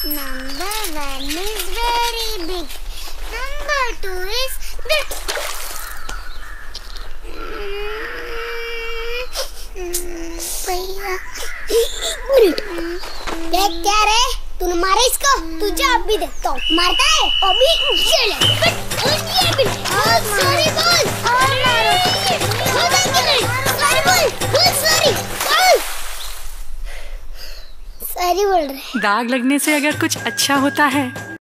Number 1 is very big. Number 2 is big. भैया देख क्या रे, तूने मारा इसको? तुझे अब भी देखता हूँ मारता है अभी। सॉरी बोल, सॉरी बोल, सॉरी बोल रहे। दाग लगने से अगर कुछ अच्छा होता है